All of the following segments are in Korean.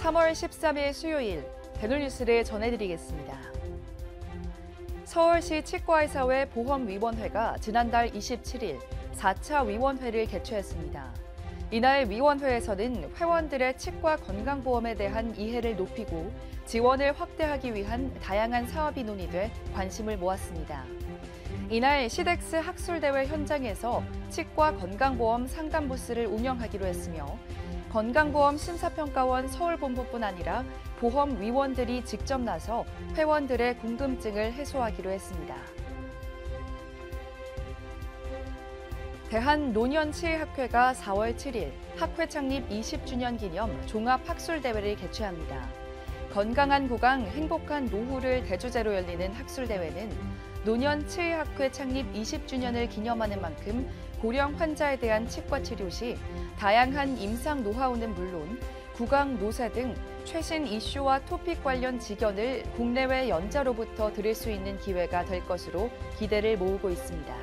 3월 13일 수요일 대놀뉴스를 전해드리겠습니다. 서울시 치과의사회 보험위원회가 지난달 27일 4차 위원회를 개최했습니다. 이날 위원회에서는 회원들의 치과 건강보험에 대한 이해를 높이고 지원을 확대하기 위한 다양한 사업이 논의돼 관심을 모았습니다. 이날 시덱스 학술대회 현장에서 치과 건강보험 상담 부스를 운영하기로 했으며 건강보험 심사평가원 서울본부뿐 아니라 보험위원들이 직접 나서 회원들의 궁금증을 해소하기로 했습니다. 대한노년치의학회가 4월 7일 학회 창립 20주년 기념 종합학술대회를 개최합니다. 건강한 구강, 행복한 노후를 대주제로 열리는 학술대회는 노년치의학회 창립 20주년을 기념하는 만큼 고령 환자에 대한 치과 치료 시 다양한 임상 노하우는 물론 구강, 노쇠 등 최신 이슈와 토픽 관련 지견을 국내외 연자로부터 들을 수 있는 기회가 될 것으로 기대를 모으고 있습니다.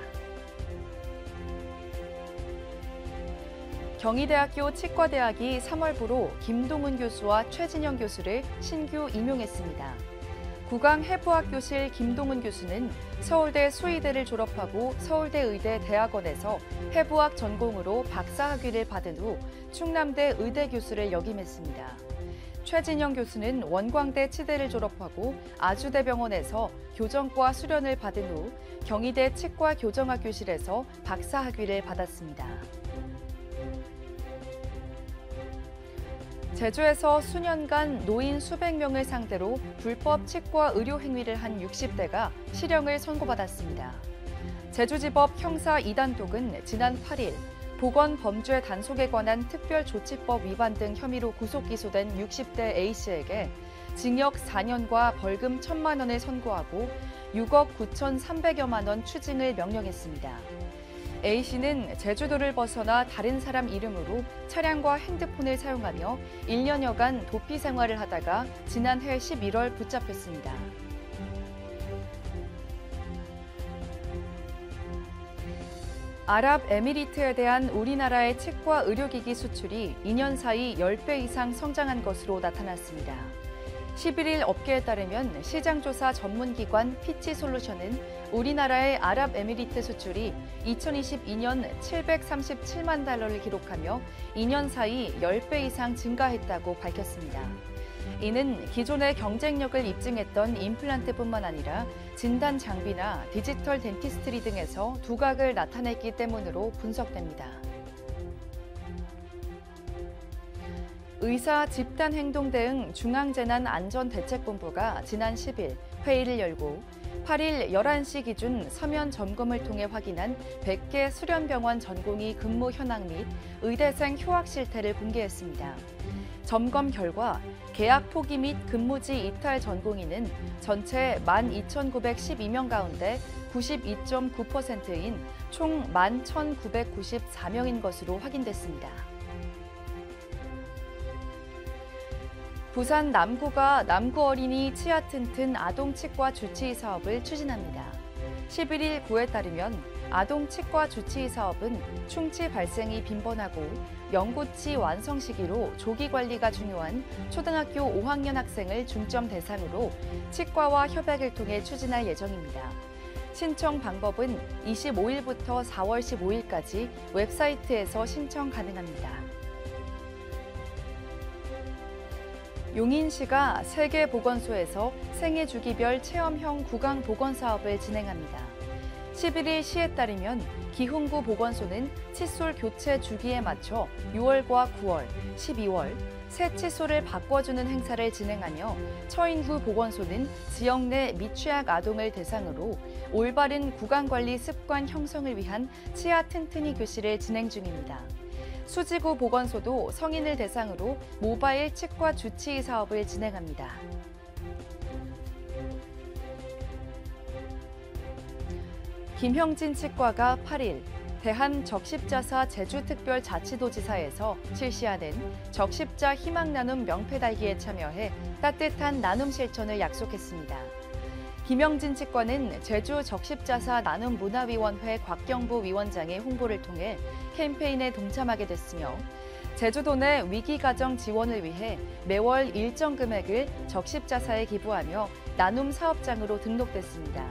경희대학교 치과대학이 3월부로 김동훈 교수와 최진영 교수를 신규 임용했습니다. 구강해부학교실 김동훈 교수는 서울대 수의대를 졸업하고 서울대 의대 대학원에서 해부학 전공으로 박사학위를 받은 후 충남대 의대 교수를 역임했습니다. 최진영 교수는 원광대 치대를 졸업하고 아주대병원에서 교정과 수련을 받은 후 경희대 치과교정학교실에서 박사학위를 받았습니다. 제주에서 수년간 노인 수백 명을 상대로 불법 치과 의료 행위를 한 60대가 실형을 선고받았습니다. 제주지법 형사 2단독은 지난 8일 보건범죄 단속에 관한 특별조치법 위반 등 혐의로 구속 기소된 60대 A씨에게 징역 4년과 벌금 1,000만 원을 선고하고 6억 9,300여만 원 추징을 명령했습니다. A씨는 제주도를 벗어나 다른 사람 이름으로 차량과 핸드폰을 사용하며 1년여간 도피 생활을 하다가 지난해 11월 붙잡혔습니다. 아랍에미리트에 대한 우리나라의 치과 의료기기 수출이 2년 사이 10배 이상 성장한 것으로 나타났습니다. 11일 업계에 따르면 시장조사 전문기관 피치솔루션은 우리나라의 아랍에미리트 수출이 2022년 737만 달러를 기록하며 2년 사이 10배 이상 증가했다고 밝혔습니다. 이는 기존의 경쟁력을 입증했던 임플란트뿐만 아니라 진단 장비나 디지털 덴티스트리 등에서 두각을 나타냈기 때문으로 분석됩니다. 의사 집단행동 대응 중앙재난안전대책본부가 지난 10일 회의를 열고 8일 11시 기준 서면 점검을 통해 확인한 100개 수련병원 전공의 근무 현황 및 의대생 휴학 실태를 공개했습니다. 점검 결과 계약 포기 및 근무지 이탈 전공의는 전체 12,912명 가운데 92.9%인 총 11,994명인 것으로 확인됐습니다. 부산 남구가 남구 어린이 치아 튼튼 아동 치과 주치의 사업을 추진합니다. 11일 구에 따르면 아동 치과 주치의 사업은 충치 발생이 빈번하고 영구치 완성 시기로 조기 관리가 중요한 초등학교 5학년 학생을 중점 대상으로 치과와 협약을 통해 추진할 예정입니다. 신청 방법은 25일부터 4월 15일까지 웹사이트에서 신청 가능합니다. 용인시가 세계보건소에서 생애 주기별 체험형 구강 보건 사업을 진행합니다. 11일 시에 따르면 기흥구 보건소는 칫솔 교체 주기에 맞춰 6월과 9월, 12월 새 칫솔을 바꿔주는 행사를 진행하며 처인구 보건소는 지역 내 미취학 아동을 대상으로 올바른 구강관리 습관 형성을 위한 치아 튼튼이 교실을 진행 중입니다. 수지구 보건소도 성인을 대상으로 모바일 치과 주치의 사업을 진행합니다. 김형진 치과가 8일 대한적십자사 제주특별자치도지사에서 실시하는 적십자 희망나눔 명패달기에 참여해 따뜻한 나눔 실천을 약속했습니다. 김영진 치과는 제주적십자사 나눔문화위원회 곽경부 위원장의 홍보를 통해 캠페인에 동참하게 됐으며 제주도 내 위기가정 지원을 위해 매월 일정 금액을 적십자사에 기부하며 나눔 사업장으로 등록됐습니다.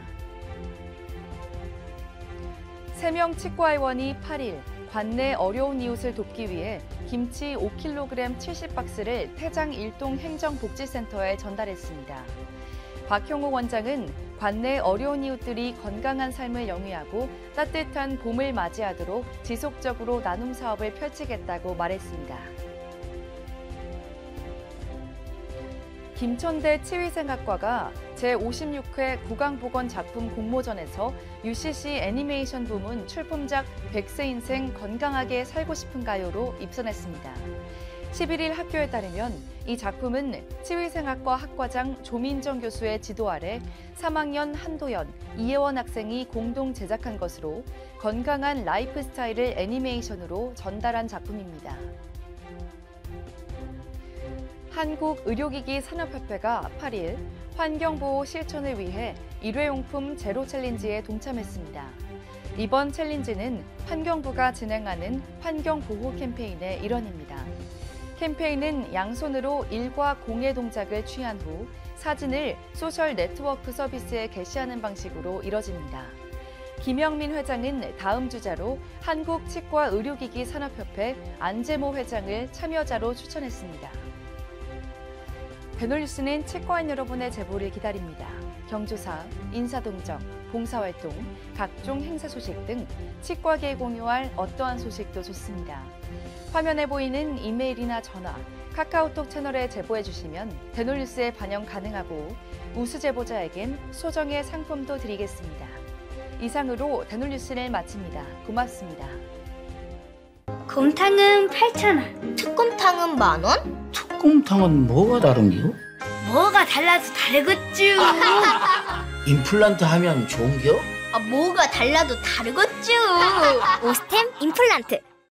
3명 치과의원이 8일 관내 어려운 이웃을 돕기 위해 김치 5kg 70박스를 태장 일동 행정복지센터에 전달했습니다. 박형우 원장은 관내 어려운 이웃들이 건강한 삶을 영위하고 따뜻한 봄을 맞이하도록 지속적으로 나눔 사업을 펼치겠다고 말했습니다. 김천대 치위생학과가 제56회 국강보건작품 공모전에서 UCC 애니메이션 부문 출품작 100세 인생 건강하게 살고 싶은가요로 입선했습니다. 11일 학교에 따르면 이 작품은 치위생학과 학과장 조민정 교수의 지도 아래 3학년 한도연, 이혜원 학생이 공동 제작한 것으로 건강한 라이프 스타일을 애니메이션으로 전달한 작품입니다. 한국의료기기 산업협회가 8일 환경보호 실천을 위해 일회용품 제로 챌린지에 동참했습니다. 이번 챌린지는 환경부가 진행하는 환경보호 캠페인의 일환입니다. 캠페인은 양손으로 일과 공의 동작을 취한 후 사진을 소셜 네트워크 서비스에 게시하는 방식으로 이뤄집니다. 김영민 회장은 다음 주자로 한국치과의료기기 산업협회 안재모 회장을 참여자로 추천했습니다. 대놀뉴스는 치과인 여러분의 제보를 기다립니다. 경조사, 인사동정, 봉사활동, 각종 행사 소식 등 치과계에 공유할 어떠한 소식도 좋습니다. 화면에 보이는 이메일이나 전화, 카카오톡 채널에 제보해 주시면 대놀뉴스에 반영 가능하고 우수 제보자에겐 소정의 상품도 드리겠습니다. 이상으로 대놀뉴스를 마칩니다. 고맙습니다. 곰탕은 8,000원. 특곰탕은 10,000원? 특곰탕은 뭐가 다른겨? 뭐가 달라서 다르겠쥬. 임플란트 하면 좋은겨? 뭐가 달라도 다르겠죠. 오스템 임플란트.